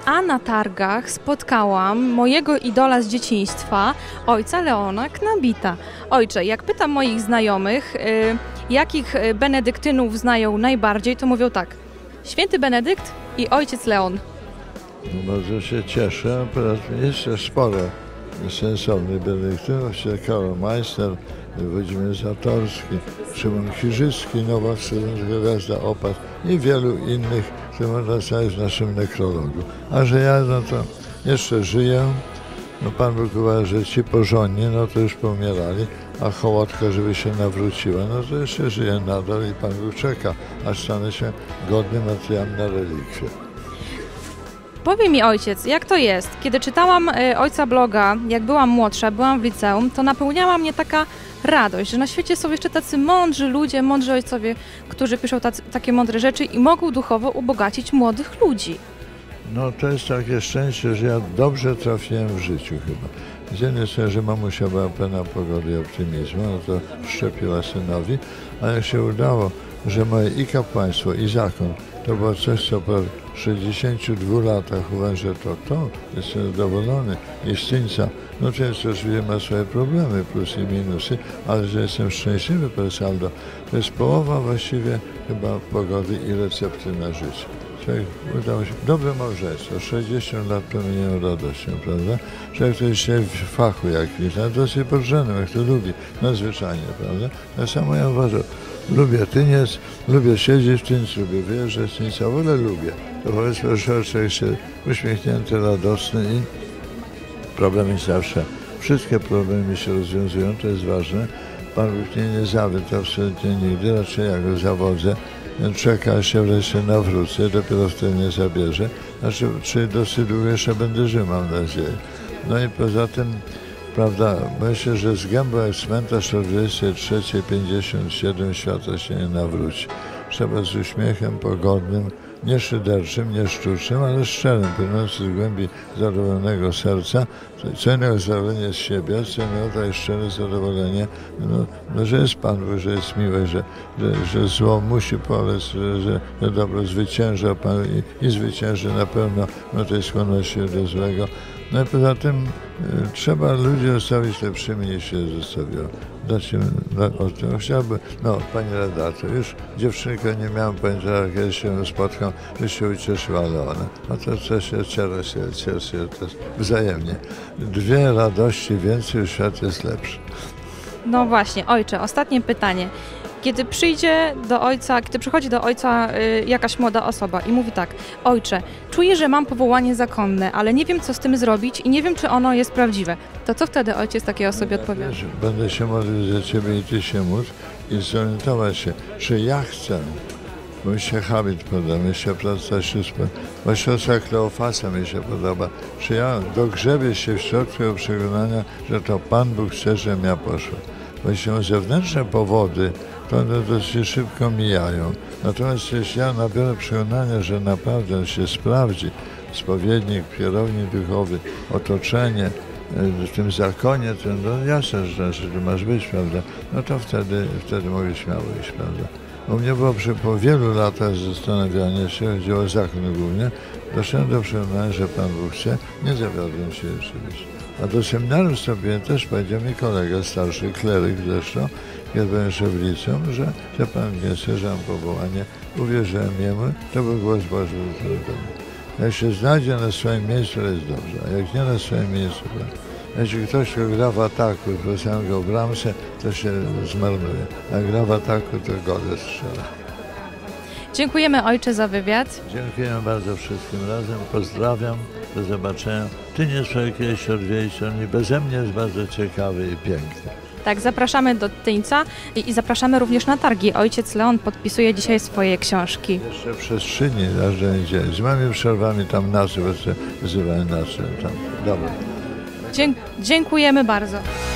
a na targach spotkałam mojego idola z dzieciństwa, ojca Leona Knabita. Ojcze, jak pytam moich znajomych, jakich benedyktynów znają najbardziej, to mówią tak: święty Benedykt i ojciec Leon. No bardzo się cieszę, jeszcze sporo sensownych benedyktynów, Karol Meister, Włodzimierz Zatorski, Szymon Chirzycki, Nowa Gwiazda Opat i wielu innych, które można znaleźć w naszym nekrologu. A że ja, no to jeszcze żyję, no Pan Bóg uważa, że ci porządni, no to już poumierali, a Hołodka, żeby się nawróciła, no to jeszcze żyje nadal i Pan Bóg czeka, aż stanę się godnym materiałem na relikwie. Powie mi ojciec, jak to jest? Kiedy czytałam ojca bloga, jak byłam młodsza, byłam w liceum, to napełniała mnie taka radość, że na świecie są jeszcze tacy mądrzy ludzie, mądrzy ojcowie, którzy piszą takie mądre rzeczy i mogą duchowo ubogacić młodych ludzi. No to jest takie szczęście, że ja dobrze trafiłem w życiu chyba. Z jednej strony, że mamusia była pełna pogody i optymizmu, no to szczepiła synowi, a jak się udało, że moje i kapłaństwo, i zakon, to było coś, co po 62 latach uważam, że to jestem zadowolony i syńca. No to jest oczywiście ma swoje problemy, plusy i minusy, ale że jestem szczęśliwy per saldo, to jest połowa właściwie chyba pogody i recepty na życie. Człowiek udało się, dobre małżeństwo, 60 lat promienią radością, prawda? Człowiek, który się w fachu jakimś, ale dosyć podrzędnym, jak to lubi, nadzwyczajnie, prawda? Tak samo ja uważam. Lubię tyniec, lubię siedzieć w tyńcu, lubię wyjeżdżać z tyńca, w ogóle lubię. To powiedzmy, że człowiek się uśmiechnięty, radosny i problem jest zawsze. Wszystkie problemy się rozwiązują, to jest ważne. Pan Bóg mnie nie zawiódł absolutnie nigdy, raczej ja go zawodzę. Czeka, aż się wreszcie nawrócę, dopiero wtedy mnie zabierze. Znaczy, czy dosyć długo jeszcze będę żył, mam nadzieję. No i poza tym, prawda, myślę, że z gębą jak cmentarz o 23:57 świata się nie nawróci. Trzeba z uśmiechem pogodnym, nie szyderczym, nie sztucznym, ale szczerym, płynącym z głębi zadowolonego serca. Co innego zadowolenie z siebie, co innego to jest szczere zadowolenie, no, że jest Pan Bóg, że jest miły, że zło musi polec, że dobro zwycięża Pan i zwycięży na pewno tej skłonności do złego. No i poza tym trzeba ludzi zostawić lepszymi niż się zostawiło. Chciałbym, pani redaktor, już dziewczynkę nie miałem pojęcia, jak ja się spotkam, że się ucieszyła Leona. A to coś się cieszy też wzajemnie. Dwie radości więcej, świat jest lepszy. No właśnie, ojcze, ostatnie pytanie. Kiedy przychodzi do ojca jakaś młoda osoba i mówi tak: ojcze, czuję, że mam powołanie zakonne, ale nie wiem, co z tym zrobić i nie wiem, czy ono jest prawdziwe. To co wtedy ojciec takiej osobie odpowiada? Będę się modlił za ciebie i ty się módl i zorientować się, czy ja chcę. Bo mi się habit podoba, mi się praca sióstr, bo siostra Kleofasa mi się podoba. Czy ja dogrzebię się w środku tego przekonania, że to Pan Bóg chce, żebym ja poszedł. Bo się zewnętrzne powody, to one dosyć szybko mijają. Natomiast jeśli ja nabiorę przekonania, że naprawdę się sprawdzi spowiednik, kierownik duchowy, otoczenie, w tym zakonie, to no jasne, że tu masz być, prawda? No to wtedy mogę śmiało iść, prawda? U mnie było po wielu latach zastanawiania się, chodziło o zakon głównie, doszedłem do przekonania, że Pan Bóg chce, nie zawiodłem się rzeczywiście. A do seminarium wstąpiłem też, powiedział mi kolega starszy, kleryk zresztą, kiedy byłem jeszcze w liceum, że Pan nie chce, że mam powołanie. Uwierzyłem jemu, to był głos Boży. Jak się znajdzie na swoim miejscu, to jest dobrze, a jak nie na swoim miejscu, to jeśli ktoś gra w ataku, posłałem go w bramce, to się zmarnuje. A gra w ataku, to godę strzela. Dziękujemy, ojcze, za wywiad. Dziękuję bardzo wszystkim razem. Pozdrawiam. Do zobaczenia. Ty nie trzeba kiedyś odwiedzić, on i beze mnie jest bardzo ciekawy i piękny. Tak, zapraszamy do Tyńca i zapraszamy również na targi. Ojciec Leon podpisuje dzisiaj swoje książki. Jeszcze przestrzeni aż będzie. Z moimi przerwami tam nazwy, wzywałem nazwy tam. Dobra. Dziękujemy bardzo.